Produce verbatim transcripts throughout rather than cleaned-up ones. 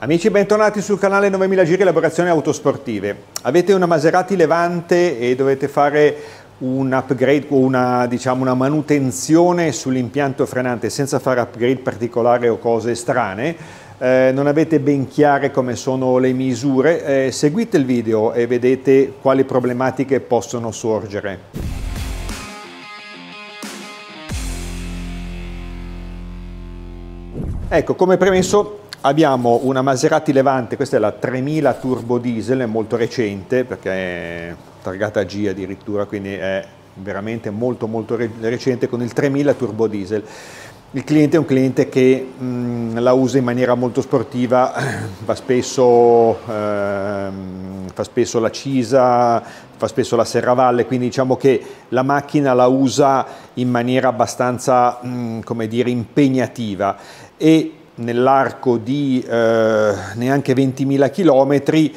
Amici, bentornati sul canale novemila Giri Elaborazioni Autosportive. Avete una Maserati Levante e dovete fare un upgrade o una, diciamo, una manutenzione sull'impianto frenante senza fare upgrade particolari o cose strane. Eh, non avete ben chiare come sono le misure, eh, seguite il video e vedete quali problematiche possono sorgere. Ecco, come premesso abbiamo una Maserati Levante, questa è la tremila turbo diesel, è molto recente perché è targata G addirittura, quindi è veramente molto molto recente, con il tremila turbo diesel. Il cliente è un cliente che mh, la usa in maniera molto sportiva, fa spesso, ehm, fa spesso la Cisa, fa spesso la Serravalle, quindi diciamo che la macchina la usa in maniera abbastanza, mh, come dire, impegnativa, e nell'arco di eh, neanche ventimila chilometri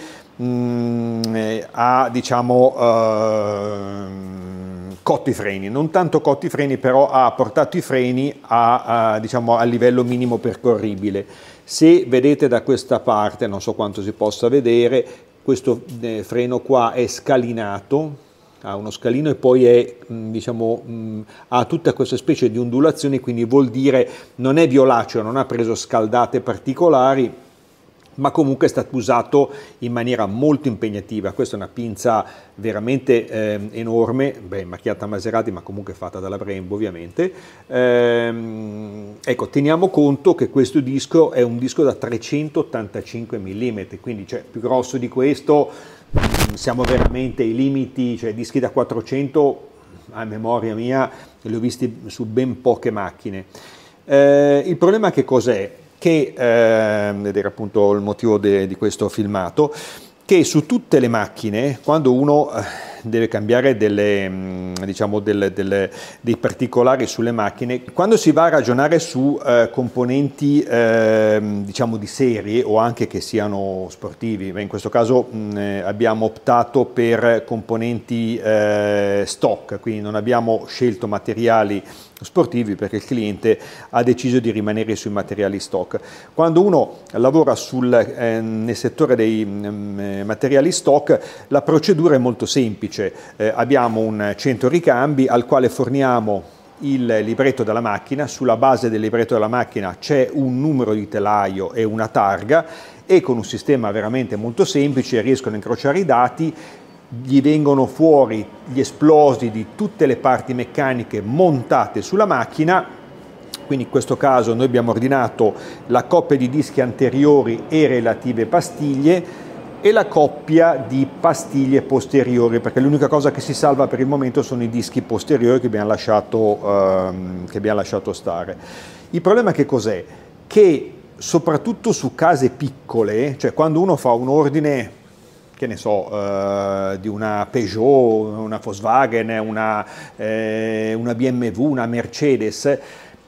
ha, diciamo, eh, cotto i freni, non tanto cotto i freni, però ha portato i freni a, a, diciamo, a livello minimo percorribile. Se vedete da questa parte, non so quanto si possa vedere, questo eh, freno qua è scalinato, ha uno scalino e poi è, diciamo, ha tutta questa specie di ondulazioni, quindi vuol dire non è violaceo, non ha preso scaldate particolari, ma comunque è stato usato in maniera molto impegnativa. Questa è una pinza veramente eh, enorme, beh, macchiata Maserati, ma comunque fatta dalla Brembo ovviamente. Ehm, ecco, teniamo conto che questo disco è un disco da trecentottantacinque millimetri, quindi cioè, più grosso di questo siamo veramente ai limiti, cioè dischi da quattrocento a memoria mia li ho visti su ben poche macchine. Eh, il problema che cos'è? Che, eh, ed era appunto il motivo de, di questo filmato, che su tutte le macchine, quando uno deve cambiare delle, diciamo, delle, delle, dei particolari sulle macchine, quando si va a ragionare su eh, componenti eh, diciamo di serie o anche che siano sportivi, beh, in questo caso mh, abbiamo optato per componenti eh, stock, quindi non abbiamo scelto materiali sportivi perché il cliente ha deciso di rimanere sui materiali stock. Quando uno lavora sul, eh, nel settore dei eh, materiali stock, la procedura è molto semplice. Eh, abbiamo un centro ricambi al quale forniamo il libretto della macchina, sulla base del libretto della macchina c'è un numero di telaio e una targa, e con un sistema veramente molto semplice riescono a incrociare i dati, gli vengono fuori gli esplosi di tutte le parti meccaniche montate sulla macchina. Quindi in questo caso noi abbiamo ordinato la coppia di dischi anteriori e relative pastiglie e la coppia di pastiglie posteriori, perché l'unica cosa che si salva per il momento sono i dischi posteriori che abbiamo lasciato, ehm, che abbiamo lasciato stare. Il problema che cos'è? Che soprattutto su case piccole, cioè quando uno fa un ordine, che ne so, eh, di una Peugeot, una Volkswagen, una, eh, una B M W, una Mercedes,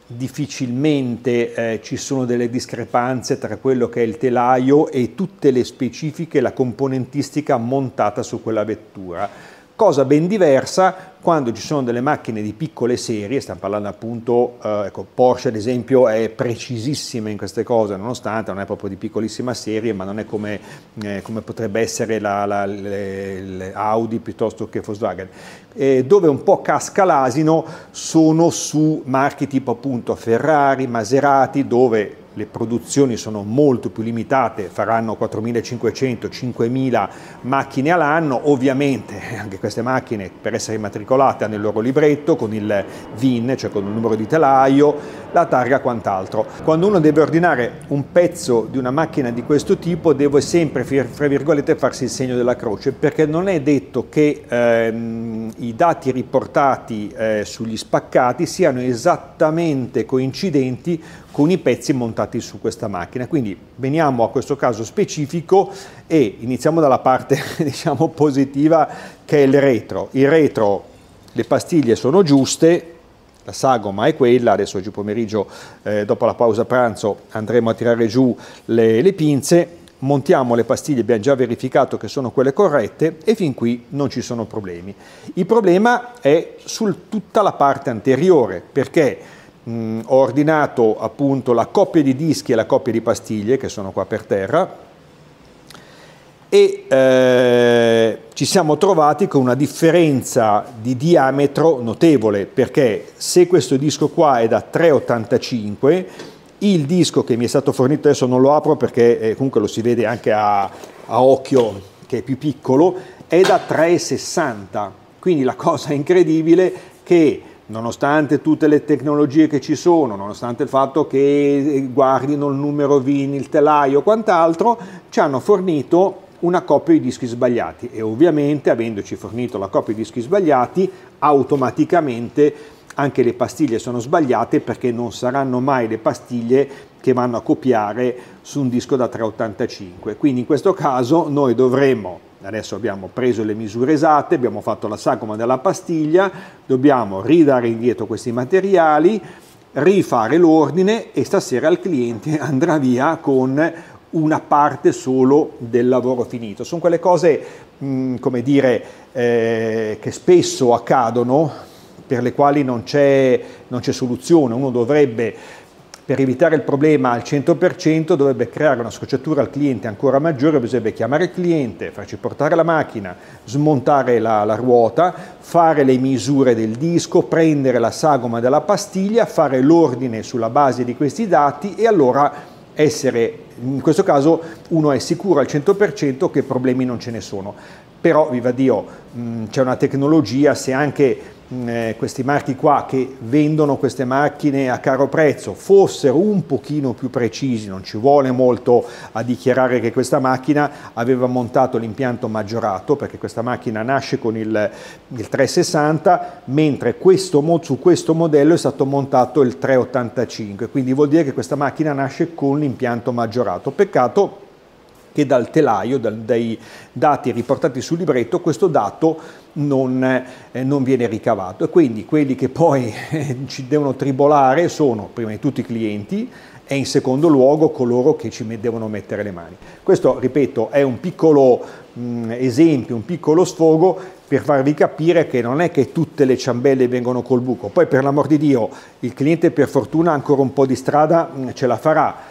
difficilmente eh, ci sono delle discrepanze tra quello che è il telaio e tutte le specifiche, la componentistica montata su quella vettura. Cosa ben diversa quando ci sono delle macchine di piccole serie, stiamo parlando appunto, eh, ecco, Porsche ad esempio è precisissima in queste cose, nonostante non è proprio di piccolissima serie, ma non è come, eh, come potrebbe essere la, la, le, le Audi piuttosto che Volkswagen. Eh, dove un po' casca l'asino sono su marchi tipo appunto Ferrari, Maserati, dove le produzioni sono molto più limitate, faranno quattromilacinquecento cinquemila macchine all'anno. Ovviamente anche queste macchine, per essere immatricolate, hanno il loro libretto con il V I N, cioè con il numero di telaio, la targa, quant'altro. Quando uno deve ordinare un pezzo di una macchina di questo tipo deve sempre, fra virgolette, farsi il segno della croce, perché non è detto che ehm, i dati riportati eh, sugli spaccati siano esattamente coincidenti con i pezzi montati su questa macchina. Quindi veniamo a questo caso specifico e iniziamo dalla parte diciamo positiva, che è il retro. Il retro, le pastiglie sono giuste, la sagoma è quella. Adesso oggi pomeriggio, eh, dopo la pausa pranzo, andremo a tirare giù le, le pinze, montiamo le pastiglie, abbiamo già verificato che sono quelle corrette e fin qui non ci sono problemi. Il problema è su tutta la parte anteriore, perché mh, ho ordinato appunto la coppia di dischi e la coppia di pastiglie che sono qua per terra, e eh, ci siamo trovati con una differenza di diametro notevole, perché se questo disco qua è da tre virgola ottantacinque, il disco che mi è stato fornito, adesso non lo apro perché eh, comunque lo si vede anche a, a occhio che è più piccolo, è da tre virgola sessanta. Quindi la cosa incredibile è che nonostante tutte le tecnologie che ci sono, nonostante il fatto che guardino il numero VIN, il telaio o quant'altro, ci hanno fornito una coppia di dischi sbagliati, e ovviamente avendoci fornito la coppia di dischi sbagliati automaticamente anche le pastiglie sono sbagliate, perché non saranno mai le pastiglie che vanno a copiare su un disco da tre virgola ottantacinque. Quindi in questo caso noi dovremmo, adesso abbiamo preso le misure esatte, abbiamo fatto la sagoma della pastiglia, dobbiamo ridare indietro questi materiali, rifare l'ordine, e stasera il cliente andrà via con una parte solo del lavoro finito. Sono quelle cose, mh, come dire, eh, che spesso accadono, per le quali non c'è non c'è soluzione. Uno dovrebbe, per evitare il problema al cento per cento, dovrebbe creare una scocciatura al cliente ancora maggiore, bisognerebbe chiamare il cliente, farci portare la macchina, smontare la, la ruota, fare le misure del disco, prendere la sagoma della pastiglia, fare l'ordine sulla base di questi dati, e allora essere, in questo caso uno è sicuro al cento per cento che problemi non ce ne sono. Però, viva Dio, c'è una tecnologia, se anche mh, questi marchi qua che vendono queste macchine a caro prezzo fossero un pochino più precisi, non ci vuole molto a dichiarare che questa macchina aveva montato l'impianto maggiorato, perché questa macchina nasce con il, il tre sessanta, mentre questo, su questo modello è stato montato il tre ottantacinque, quindi vuol dire che questa macchina nasce con l'impianto maggiorato. Peccato che dal telaio, dal, dai dati riportati sul libretto, questo dato non, eh, non viene ricavato, e quindi quelli che poi eh, ci devono tribolare sono prima di tutto i clienti, e in secondo luogo coloro che ci devono mettere le mani. Questo, ripeto, è un piccolo mh, esempio, un piccolo sfogo per farvi capire che non è che tutte le ciambelle vengono col buco. Poi, per l'amor di Dio, il cliente per fortuna ancora un po' di strada mh, ce la farà.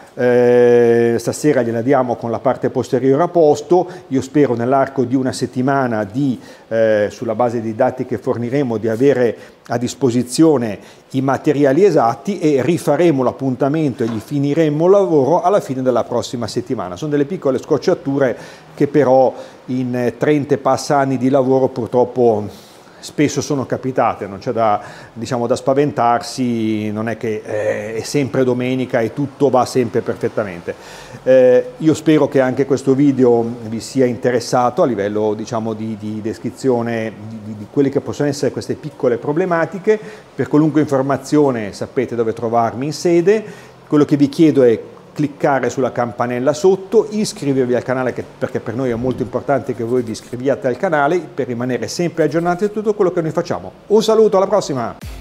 Eh, stasera gliela diamo con la parte posteriore a posto. Io spero nell'arco di una settimana di, eh, sulla base dei dati che forniremo, di avere a disposizione i materiali esatti, e rifaremo l'appuntamento e gli finiremo il lavoro alla fine della prossima settimana. Sono delle piccole scocciature che però in trenta e passa anni di lavoro purtroppo spesso sono capitate, non c'è da, diciamo, da spaventarsi, non è che eh, è sempre domenica e tutto va sempre perfettamente. Eh, io spero che anche questo video vi sia interessato a livello, diciamo, di, di descrizione di, di quelle che possono essere queste piccole problematiche. Per qualunque informazione sapete dove trovarmi in sede. Quello che vi chiedo è cliccare sulla campanella sotto, iscrivervi al canale, che, perché per noi è molto importante che voi vi iscriviate al canale per rimanere sempre aggiornati a tutto quello che noi facciamo. Un saluto, alla prossima!